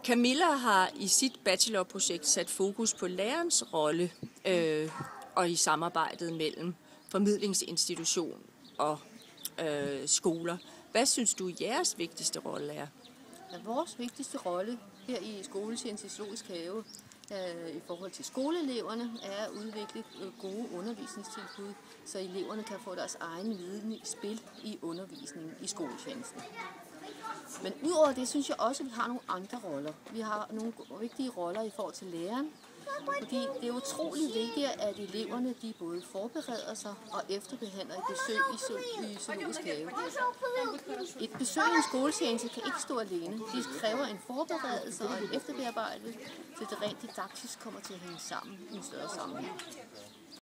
Camilla har i sit bachelorprojekt sat fokus på lærerens rolle og i samarbejdet mellem formidlingsinstitution og skoler. Hvad synes du, jeres vigtigste rolle er? Ja, vores vigtigste rolle her i Skoletjeneste i Zoologisk Have i forhold til skoleeleverne er at udvikle gode undervisningstilbud, så eleverne kan få deres egen viden i spil i undervisningen i skoletjenesten. Men udover det synes jeg også, at vi har nogle andre roller. Vi har nogle vigtige roller i forhold til læreren, fordi det er utrolig vigtigt, at eleverne de både forbereder sig og efterbehandler et besøg i Zoologisk Have. Et besøg i en skoletjeneste kan ikke stå alene. Det kræver en forberedelse og en efterbearbejdelse, så det rent didaktisk kommer til at hænge sammen i en større sammenhæng.